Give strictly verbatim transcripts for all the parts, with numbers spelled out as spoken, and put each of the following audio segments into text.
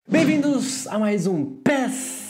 Bem-vindos a mais um P E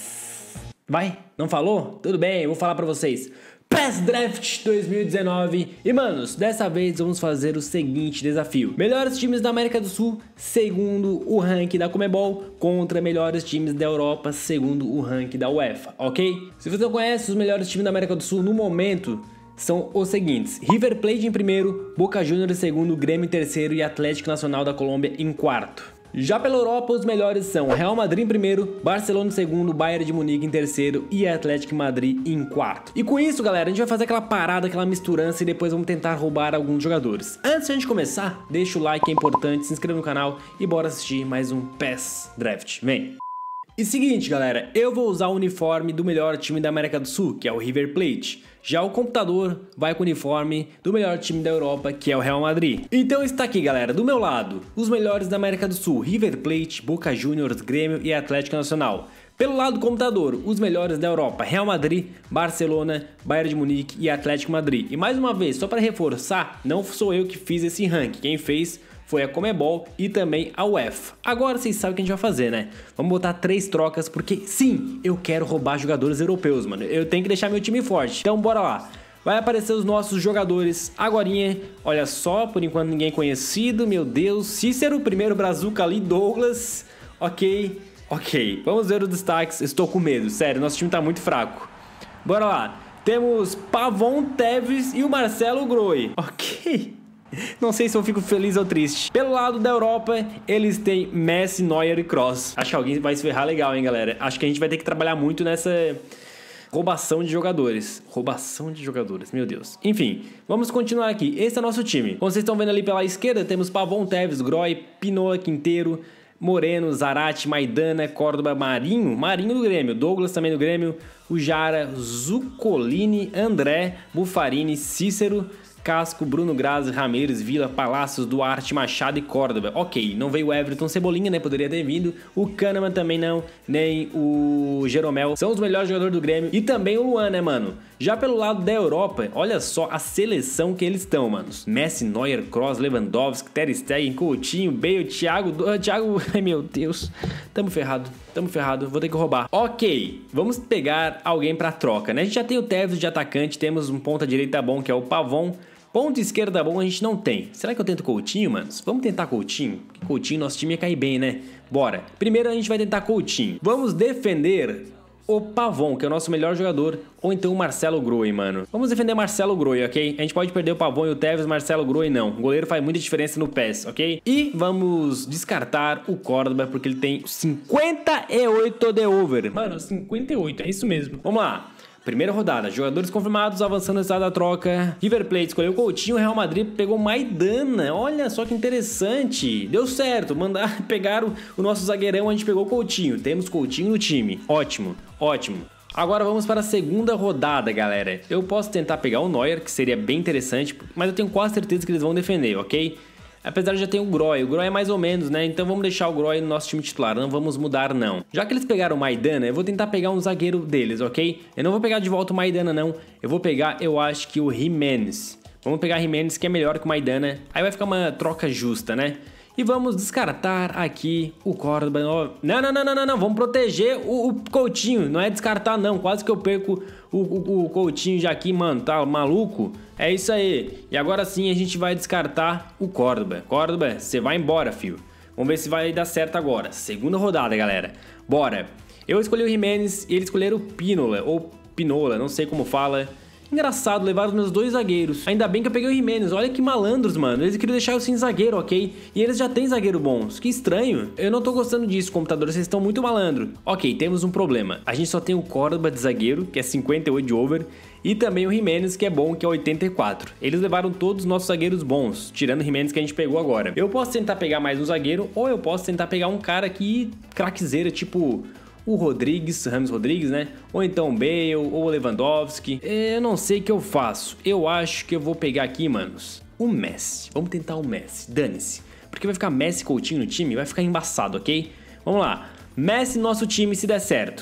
S. Vai? Não falou? Tudo bem, eu vou falar pra vocês. P E S Draft dois mil e dezenove. E manos, dessa vez vamos fazer o seguinte desafio: melhores times da América do Sul segundo o ranking da Conmebol contra melhores times da Europa segundo o ranking da UEFA, ok? Se você não conhece os melhores times da América do Sul no momento, são os seguintes: River Plate em primeiro, Boca Juniors em segundo, Grêmio em terceiro e Atlético Nacional da Colômbia em quarto. Já pela Europa, os melhores são Real Madrid em primeiro, Barcelona em segundo, Bayern de Munique em terceiro e Atlético Madrid em quarto. E com isso, galera, a gente vai fazer aquela parada, aquela misturança e depois vamos tentar roubar alguns jogadores. Antes de a gente começar, deixa o like, é importante, se inscreva no canal e bora assistir mais um P E S Draft. Vem! E seguinte, galera, eu vou usar o uniforme do melhor time da América do Sul, que é o River Plate. Já o computador vai com o uniforme do melhor time da Europa, que é o Real Madrid. Então está aqui, galera, do meu lado, os melhores da América do Sul: River Plate, Boca Juniors, Grêmio e Atlético Nacional. Pelo lado do computador, os melhores da Europa: Real Madrid, Barcelona, Bayern de Munique e Atlético Madrid. E mais uma vez, só para reforçar, não sou eu que fiz esse ranking, quem fez foi a Conmebol e também a UEFA. Agora vocês sabem o que a gente vai fazer, né? Vamos botar três trocas, porque sim, eu quero roubar jogadores europeus, mano. Eu tenho que deixar meu time forte. Então bora lá. Vai aparecer os nossos jogadores agorinha. Olha só, por enquanto ninguém conhecido, meu Deus. Cícero, primeiro Brazuca ali, Douglas. Ok, ok. Vamos ver os destaques. Estou com medo, sério, nosso time tá muito fraco. Bora lá. Temos Pavon, Tevez e o Marcelo Groi. Ok. Não sei se eu fico feliz ou triste. Pelo lado da Europa, eles têm Messi, Neuer e Kroos. Acho que alguém vai se ferrar legal, hein, galera. Acho que a gente vai ter que trabalhar muito nessa roubação de jogadores. Roubação de jogadores, meu Deus. Enfim, vamos continuar aqui. Esse é o nosso time. Como vocês estão vendo ali pela esquerda, temos Pavon, Tevez, Groi, Pinola, Quinteiro, Moreno, Zarate, Maidana, Córdoba, Marinho, Marinho do Grêmio, Douglas também do Grêmio, o Jara, Zuccolini, André, Buffarini, Cícero, Casco, Bruno Grazi, Ramires, Vila, Palácios, Duarte, Machado e Córdoba. Ok, não veio o Everton, Cebolinha, né? Poderia ter vindo. O Kahneman também não, nem o Jeromel. São os melhores jogadores do Grêmio. E também o Luan, né, mano? Já pelo lado da Europa, olha só a seleção que eles estão, manos. Messi, Neuer, Kroos, Lewandowski, Ter Stegen, Coutinho, Bale, Thiago... Thiago... Ai, meu Deus. Tamo ferrado. Tamo ferrado. Vou ter que roubar. Ok, vamos pegar alguém pra troca, né? A gente já tem o Tevez de atacante, temos um ponta direita bom, que é o Pavon. Ponto esquerda bom a gente não tem. Será que eu tento Coutinho, manos? Vamos tentar Coutinho? Porque Coutinho, nosso time ia cair bem, né? Bora. Primeiro a gente vai tentar Coutinho. Vamos defender o Pavon, que é o nosso melhor jogador, ou então o Marcelo Groi, mano. Vamos defender Marcelo Groi, ok? A gente pode perder o Pavon e o Tevez, Marcelo Groi não. O goleiro faz muita diferença no P E S, ok? E vamos descartar o Córdoba, porque ele tem cinquenta e oito de over. Mano, cinquenta e oito, é isso mesmo. Vamos lá. Primeira rodada, jogadores confirmados, avançando no estado da troca. River Plate escolheu Coutinho, Real Madrid pegou Maidana. Olha só que interessante. Deu certo, mandar pegar o, o nosso zagueirão, a gente pegou Coutinho. Temos Coutinho no time. Ótimo, ótimo. Agora vamos para a segunda rodada, galera. Eu posso tentar pegar o Neuer, que seria bem interessante, mas eu tenho quase certeza que eles vão defender, ok? Apesar de já ter o Groi, o Groi é mais ou menos, né? Então vamos deixar o Groi no nosso time titular, não vamos mudar não. Já que eles pegaram o Maidana, eu vou tentar pegar um zagueiro deles, ok? Eu não vou pegar de volta o Maidana não, eu vou pegar, eu acho que o Jimenez. Vamos pegar Jimenez, que é melhor que o Maidana, aí vai ficar uma troca justa, né? E vamos descartar aqui o Córdoba. Não, não, não, não, não, não. Vamos proteger o, o Coutinho. Não é descartar, não. Quase que eu perco o, o, o Coutinho já aqui, mano. Tá maluco? É isso aí. E agora sim a gente vai descartar o Córdoba. Córdoba, você vai embora, filho. Vamos ver se vai dar certo agora. Segunda rodada, galera. Bora. Eu escolhi o Jimenez e eles escolheram o Pinola. Ou Pinola, não sei como fala. Engraçado, levaram os meus dois zagueiros. Ainda bem que eu peguei o Jimenez. Olha que malandros, mano. Eles queriam deixar eu sem zagueiro, ok? E eles já têm zagueiro bons. Que estranho. Eu não tô gostando disso, computador. Vocês estão muito malandro. Ok, temos um problema. A gente só tem o Córdoba de zagueiro, que é cinquenta e oito de over. E também o Jimenez, que é bom, que é oitenta e quatro. Eles levaram todos os nossos zagueiros bons, tirando o Jimenez que a gente pegou agora. Eu posso tentar pegar mais um zagueiro, ou eu posso tentar pegar um cara que craquezeira, tipo o Rodrigues, Ramos Rodrigues, né? Ou então o Bale, ou o Lewandowski. Eu não sei o que eu faço. Eu acho que eu vou pegar aqui, manos, o Messi. Vamos tentar o Messi, dane-se. Porque vai ficar Messi e Coutinho no time, vai ficar embaçado, ok? Vamos lá. Messi no nosso time se der certo.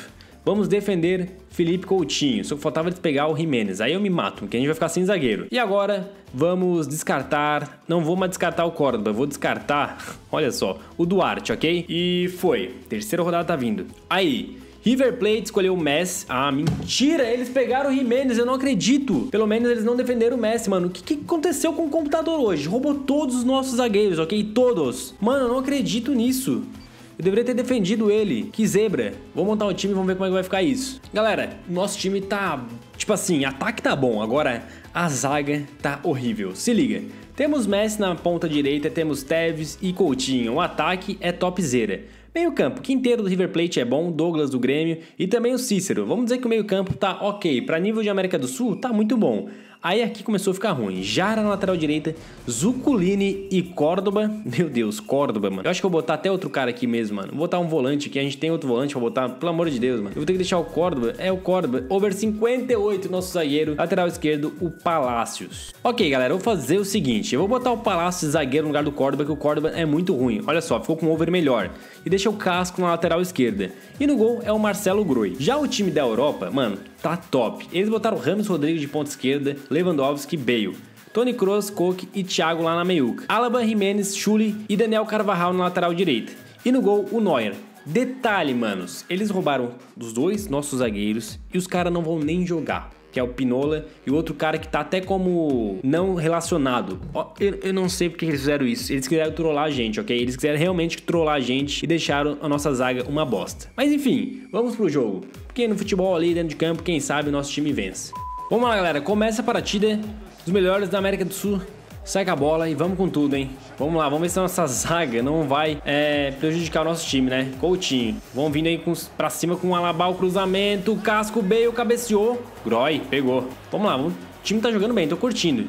Vamos defender Felipe Coutinho. Só que faltava eles pegar o Jimenez. Aí eu me mato, porque a gente vai ficar sem zagueiro. E agora vamos descartar... Não vou mais descartar o Córdoba. Vou descartar, olha só, o Duarte, ok? E foi. Terceira rodada tá vindo. Aí... River Plate escolheu o Messi. Ah, mentira! Eles pegaram o Jimenez, eu não acredito. Pelo menos eles não defenderam o Messi, mano. O que, que aconteceu com o computador hoje? Roubou todos os nossos zagueiros, ok? Todos. Mano, eu não acredito nisso. Eu deveria ter defendido ele. Que zebra. Vou montar um time e vamos ver como é que vai ficar isso. Galera, nosso time tá... Tipo assim, ataque tá bom. Agora, a zaga tá horrível. Se liga. Temos Messi na ponta direita, temos Tevez e Coutinho. O ataque é topzera. Meio campo, Quinteiro do River Plate é bom, Douglas do Grêmio e também o Cícero. Vamos dizer que o meio campo tá ok, para nível de América do Sul tá muito bom. Aí aqui começou a ficar ruim. Jara na lateral direita, Zuculini e Córdoba. Meu Deus, Córdoba, mano. Eu acho que eu vou botar até outro cara aqui mesmo, mano. Vou botar um volante aqui, a gente tem outro volante pra botar. Pelo amor de Deus, mano. Eu vou ter que deixar o Córdoba. É o Córdoba. Over cinquenta e oito, nosso zagueiro. Lateral esquerdo, o Palácios. Ok, galera, eu vou fazer o seguinte. Eu vou botar o Palácios zagueiro no lugar do Córdoba, que o Córdoba é muito ruim. Olha só, ficou com um over melhor. E deixa o Casco na lateral esquerda. E no gol é o Marcelo Groi. Já o time da Europa, mano, tá top. Eles botaram Ramos Rodrigues de ponta esquerda, Lewandowski, Bale, Toni Kroos, Koke e Thiago lá na meiuca. Alaba, Jimenez, Schulli e Daniel Carvajal na lateral direita. E no gol, o Neuer. Detalhe, manos, eles roubaram os dois nossos zagueiros e os caras não vão nem jogar. Que é o Pinola e o outro cara que tá até como não relacionado. Ó, eu, eu não sei porque eles fizeram isso. Eles quiseram trollar a gente, ok? Eles quiseram realmente trollar a gente e deixaram a nossa zaga uma bosta. Mas enfim, vamos pro jogo. Porque no futebol ali dentro de campo, quem sabe o nosso time vence. Vamos lá, galera. Começa a partida dos melhores da América do Sul. Sai com a bola e vamos com tudo, hein? Vamos lá, vamos ver se a nossa zaga não vai é, prejudicar o nosso time, né? Coutinho. Vão vindo aí com, pra cima com o Alaba, o cruzamento. Casco, Bale, cabeceou. Groi, pegou. Vamos lá, vamos. O time tá jogando bem, tô curtindo.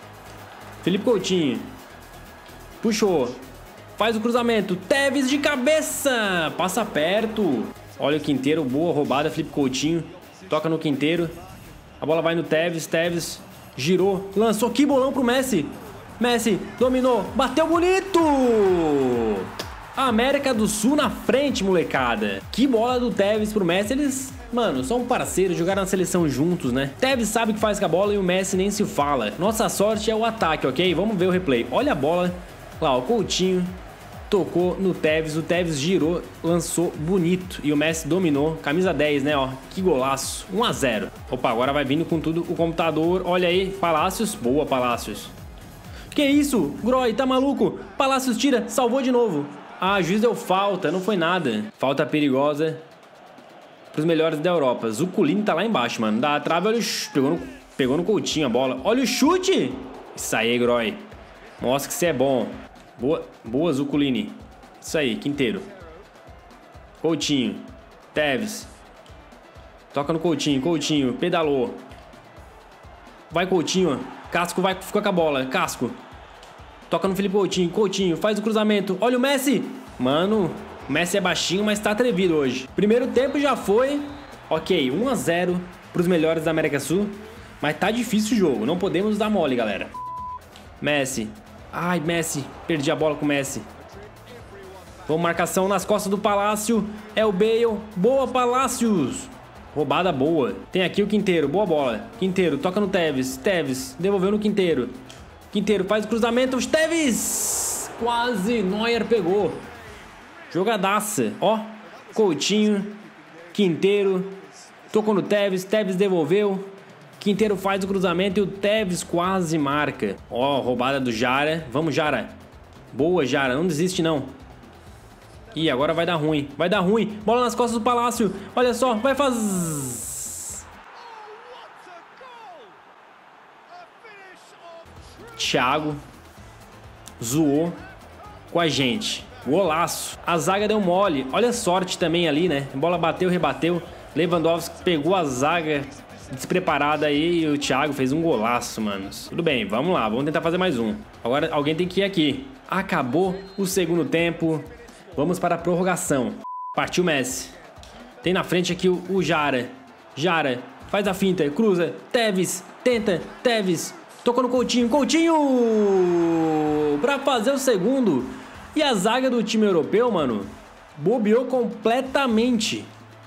Felipe Coutinho. Puxou. Faz o cruzamento. Tevez de cabeça. Passa perto. Olha o Quinteiro, boa roubada, Felipe Coutinho. Toca no Quinteiro. A bola vai no Tevez, Tevez girou, lançou, que bolão pro Messi. Messi dominou, bateu bonito. América do Sul na frente, molecada. Que bola do Tevez pro Messi. Eles, mano, são parceiros, jogaram na seleção juntos, né? Tevez sabe o que faz com a bola e o Messi nem se fala. Nossa sorte é o ataque, ok? Vamos ver o replay. Olha a bola. Lá, o Coutinho tocou no Tevez, o Tevez girou, lançou bonito e o Messi dominou. Camisa dez, né, ó, que golaço. um a zero. Opa, agora vai vindo com tudo o computador. Olha aí, Palácios, boa Palácios. Que isso? Groi, tá maluco? Palácios tira, salvou de novo. Ah, juiz deu falta, não foi nada. Falta perigosa pros melhores da Europa. Zuculini tá lá embaixo, mano. Dá a trave, olha o chute. Pegou no, pegou no Coutinho a bola. Olha o chute. Isso aí, Groi. Mostra que você é bom. Boa, boa Zuculini. Isso aí, Quinteiro. Coutinho. Tevez. Toca no Coutinho, Coutinho. Pedalou. Vai, Coutinho. Casco vai, ficou com a bola. Casco. Toca no Felipe Coutinho. Coutinho, faz o cruzamento. Olha o Messi. Mano, o Messi é baixinho, mas tá atrevido hoje. Primeiro tempo já foi. Ok, um a zero pros melhores da América Sul. Mas tá difícil o jogo. Não podemos dar mole, galera. Messi. Ai, Messi. Perdi a bola com o Messi. Vamos, marcação nas costas do Palácio. É o Bale. Boa, Palácios. Roubada boa. Tem aqui o Quinteiro. Boa bola. Quinteiro, toca no Tevez. Tevez, devolveu no Quinteiro. Quinteiro, faz o cruzamento. Tevez! Quase. Neuer pegou. Jogadaça. Ó, Coutinho. Quinteiro. Tocou no Tevez. Tevez devolveu. Quinteiro faz o cruzamento e o Tevez quase marca. Ó, roubada do Jara. Vamos, Jara. Boa, Jara. Não desiste, não. Ih, agora vai dar ruim. Vai dar ruim. Bola nas costas do Palácio. Olha só. Vai fazer... Thiago zoou com a gente. Golaço. A zaga deu mole. Olha a sorte também ali, né? A bola bateu, rebateu. Lewandowski pegou a zaga despreparada aí e o Thiago fez um golaço, manos. Tudo bem, vamos lá. Vamos tentar fazer mais um. Agora alguém tem que ir aqui. Acabou o segundo tempo. Vamos para a prorrogação. Partiu Messi. Tem na frente aqui o, o Jara. Jara, faz a finta, cruza. Tevez, tenta, Tevez. Tocou no Coutinho, Coutinho! Pra fazer o segundo. E a zaga do time europeu, mano, bobeou completamente.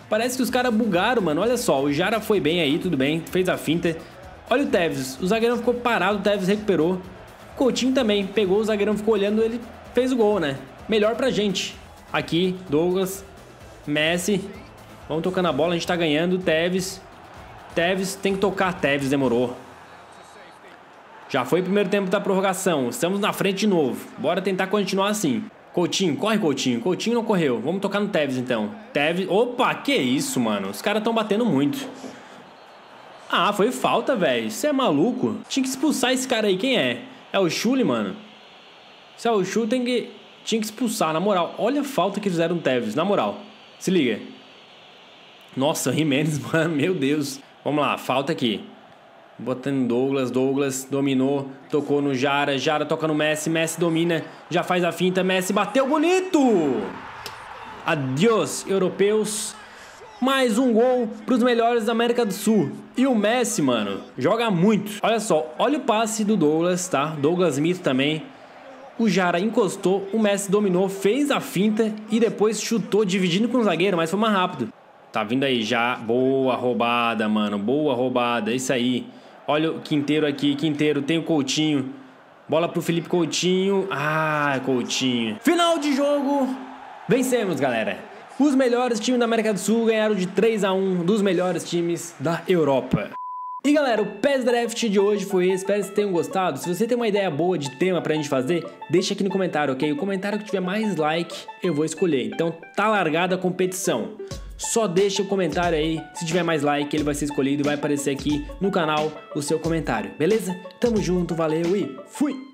Parece que os caras bugaram, mano. Olha só, o Jara foi bem aí, tudo bem. Fez a finta. Olha o Tevez. O zagueirão ficou parado, o Tevez recuperou. O Coutinho também. Pegou, o zagueirão ficou olhando, ele fez o gol, né? Melhor pra gente. Aqui, Douglas. Messi. Vamos tocando a bola, a gente tá ganhando. Tevez. Tevez, tem que tocar. Tevez, demorou. Já foi o primeiro tempo da prorrogação. Estamos na frente de novo. Bora tentar continuar assim. Coutinho, corre, Coutinho. Coutinho não correu. Vamos tocar no Tevez, então. Tevez... Opa, que isso, mano. Os caras estão batendo muito. Ah, foi falta, velho. Você é maluco? Tinha que expulsar esse cara aí. Quem é? É o Chuli, mano? Se é o Chuli, tem que... Tinha que expulsar, na moral. Olha a falta que fizeram no Tevez, na moral. Se liga. Nossa, Jimenez, mano. Meu Deus. Vamos lá, falta aqui. Botando Douglas, Douglas dominou, tocou no Jara, Jara toca no Messi, Messi domina, já faz a finta, Messi bateu bonito! Adiós, europeus. Mais um gol pros melhores da América do Sul. E o Messi, mano, joga muito. Olha só, olha o passe do Douglas, tá? Douglas Mito também. O Jara encostou, o Messi dominou, fez a finta e depois chutou dividindo com o zagueiro, mas foi mais rápido. Tá vindo aí já, boa roubada, mano, boa roubada, isso aí. Olha o Quinteiro aqui, Quinteiro, tem o Coutinho. Bola pro Felipe Coutinho. Ah, Coutinho. Final de jogo. Vencemos, galera. Os melhores times da América do Sul ganharam de três a um dos melhores times da Europa. E galera, o P E S Draft de hoje foi esse, espero que vocês tenham gostado. Se você tem uma ideia boa de tema pra gente fazer, deixa aqui no comentário, ok? O comentário que tiver mais like, eu vou escolher. Então tá largada a competição. Só deixa o comentário aí, se tiver mais like ele vai ser escolhido e vai aparecer aqui no canal o seu comentário, beleza? Tamo junto, valeu e fui!